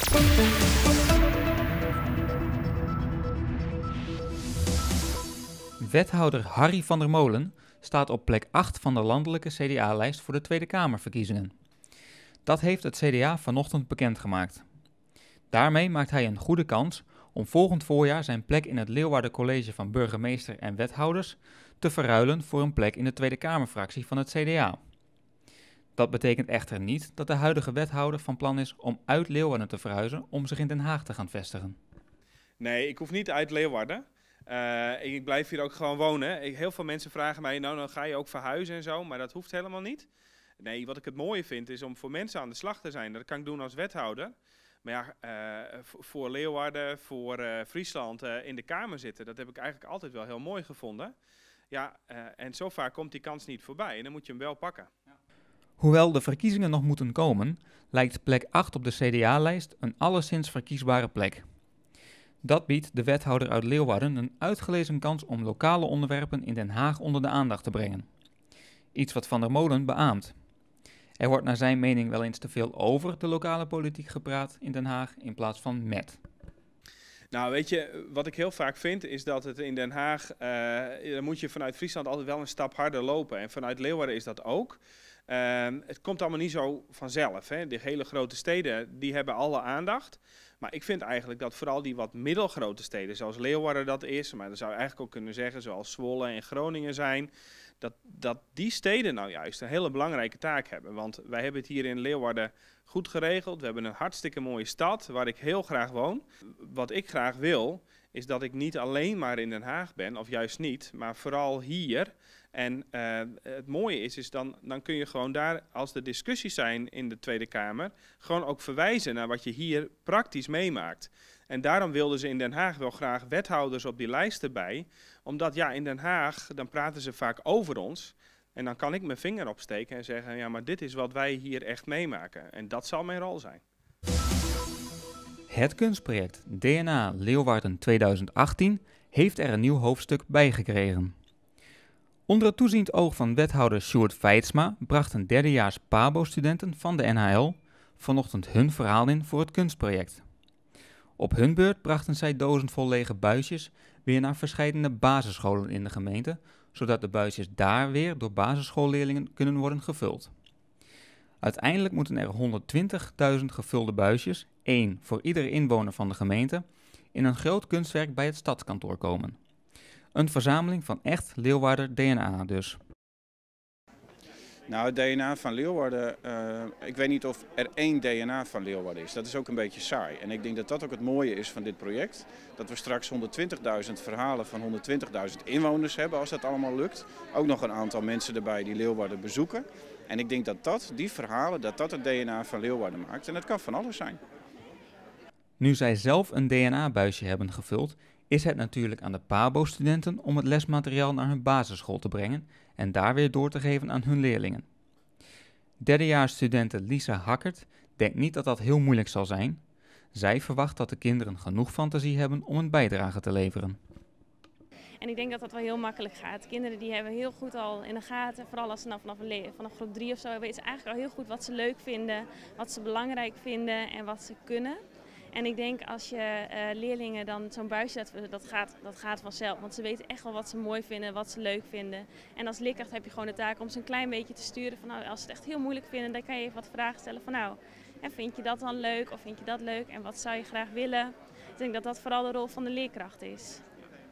Wethouder Harry van der Molen staat op plek 8 van de landelijke CDA-lijst voor de Tweede Kamerverkiezingen. Dat heeft het CDA vanochtend bekendgemaakt. Daarmee maakt hij een goede kans om volgend voorjaar zijn plek in het Leeuwarden College van Burgemeester en Wethouders te verruilen voor een plek in de Tweede Kamerfractie van het CDA. Dat betekent echter niet dat de huidige wethouder van plan is om uit Leeuwarden te verhuizen om zich in Den Haag te gaan vestigen. Nee, ik hoef niet uit Leeuwarden. Ik blijf hier ook gewoon wonen. Heel veel mensen vragen mij, nou dan ga je ook verhuizen en zo, maar dat hoeft helemaal niet. Nee, wat ik het mooie vind is om voor mensen aan de slag te zijn. Dat kan ik doen als wethouder. Maar ja, voor Leeuwarden, voor Friesland in de Kamer zitten, dat heb ik eigenlijk altijd wel heel mooi gevonden. Ja, en zo vaak komt die kans niet voorbij en dan moet je hem wel pakken. Hoewel de verkiezingen nog moeten komen, lijkt plek 8 op de CDA-lijst een alleszins verkiesbare plek. Dat biedt de wethouder uit Leeuwarden een uitgelezen kans om lokale onderwerpen in Den Haag onder de aandacht te brengen. Iets wat Van der Molen beaamt. Er wordt naar zijn mening wel eens te veel over de lokale politiek gepraat in Den Haag in plaats van met. Nou, weet je, wat ik heel vaak vind is dat het in Den Haag, dan moet je vanuit Friesland altijd wel een stap harder lopen. En vanuit Leeuwarden is dat ook. Het komt allemaal niet zo vanzelf. Hè. Die hele grote steden, die hebben alle aandacht. Maar ik vind eigenlijk dat vooral die wat middelgrote steden, zoals Leeuwarden dat is, maar dat zou je eigenlijk ook kunnen zeggen, zoals Zwolle en Groningen zijn, dat die steden nou juist een hele belangrijke taak hebben. Want wij hebben het hier in Leeuwarden goed geregeld. We hebben een hartstikke mooie stad waar ik heel graag woon. Wat ik graag wil, is dat ik niet alleen maar in Den Haag ben, of juist niet, maar vooral hier. En het mooie is dan kun je gewoon daar, als er discussies zijn in de Tweede Kamer, gewoon ook verwijzen naar wat je hier praktisch meemaakt. En daarom wilden ze in Den Haag wel graag wethouders op die lijst erbij. Omdat ja, in Den Haag, dan praten ze vaak over ons. En dan kan ik mijn vinger opsteken en zeggen, ja, maar dit is wat wij hier echt meemaken. En dat zal mijn rol zijn. Het kunstproject DNA Leeuwarden 2018 heeft er een nieuw hoofdstuk bij gekregen. Onder het toeziend oog van wethouder Sjoerd Feitsma brachten derdejaars PABO-studenten van de NHL vanochtend hun verhaal in voor het kunstproject. Op hun beurt brachten zij dozen vol lege buisjes weer naar verschillende basisscholen in de gemeente, zodat de buisjes daar weer door basisschoolleerlingen kunnen worden gevuld. Uiteindelijk moeten er 120.000 gevulde buisjes, 1 voor iedere inwoner van de gemeente, in een groot kunstwerk bij het stadskantoor komen. Een verzameling van echt Leeuwarder DNA dus. Nou, het DNA van Leeuwarden, ik weet niet of er één DNA van Leeuwarden is. Dat is ook een beetje saai. En ik denk dat dat ook het mooie is van dit project. Dat we straks 120.000 verhalen van 120.000 inwoners hebben, als dat allemaal lukt. Ook nog een aantal mensen erbij die Leeuwarden bezoeken. En ik denk dat die verhalen, dat het DNA van Leeuwarden maakt. En dat kan van alles zijn. Nu zij zelf een DNA-buisje hebben gevuld, is het natuurlijk aan de PABO-studenten om het lesmateriaal naar hun basisschool te brengen en daar weer door te geven aan hun leerlingen. Derdejaarsstudente Lisa Hakkert denkt niet dat dat heel moeilijk zal zijn. Zij verwacht dat de kinderen genoeg fantasie hebben om een bijdrage te leveren. En ik denk dat dat wel heel makkelijk gaat. Kinderen die hebben heel goed al in de gaten, vooral als ze vanaf groep 3 of zo, weten ze eigenlijk al heel goed wat ze leuk vinden, wat ze belangrijk vinden en wat ze kunnen. En ik denk als je leerlingen dan zo'n buisje dat gaat vanzelf. Want ze weten echt wel wat ze mooi vinden, wat ze leuk vinden. En als leerkracht heb je gewoon de taak om ze een klein beetje te sturen. Van, nou, als ze het echt heel moeilijk vinden, dan kan je even wat vragen stellen van nou, vind je dat dan leuk of vind je dat leuk en wat zou je graag willen? Ik denk dat dat vooral de rol van de leerkracht is.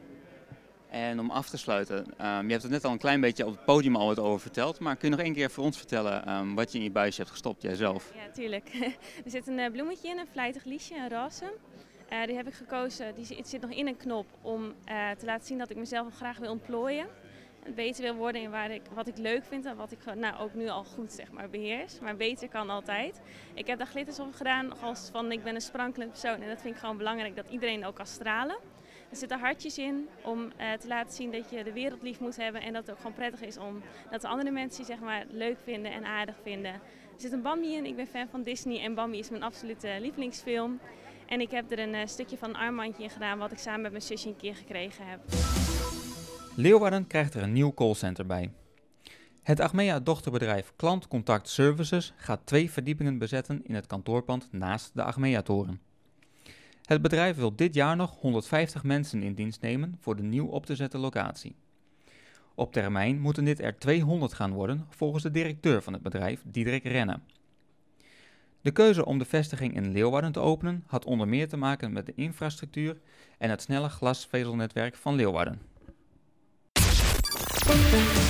En om af te sluiten, je hebt het net al een klein beetje op het podium al wat over verteld, maar kun je nog één keer voor ons vertellen wat je in je buisje hebt gestopt, jijzelf? Ja, tuurlijk. Er zit een bloemetje in, een vlijtig liesje, een roze. Die heb ik gekozen, die zit nog in een knop om te laten zien dat ik mezelf graag wil ontplooien. Beter wil worden in wat ik leuk vind en wat ik ook nu al goed beheers. Maar beter kan altijd. Ik heb daar glitters op gedaan als van ik ben een sprankelend persoon en dat vind ik gewoon belangrijk dat iedereen ook kan stralen. Er zitten hartjes in om te laten zien dat je de wereld lief moet hebben en dat het ook gewoon prettig is om dat de andere mensen die leuk vinden en aardig vinden. Er zit een Bambi in, ik ben fan van Disney en Bambi is mijn absolute lievelingsfilm. En ik heb er een stukje van een armbandje in gedaan wat ik samen met mijn zusje een keer gekregen heb. Leeuwarden krijgt er een nieuw callcenter bij. Het Achmea-dochterbedrijf Klantcontact Services gaat 2 verdiepingen bezetten in het kantoorpand naast de Achmea-toren. Het bedrijf wil dit jaar nog 150 mensen in dienst nemen voor de nieuw op te zetten locatie. Op termijn moeten dit er 200 gaan worden, volgens de directeur van het bedrijf, Diederik Renne. De keuze om de vestiging in Leeuwarden te openen had onder meer te maken met de infrastructuur en het snelle glasvezelnetwerk van Leeuwarden.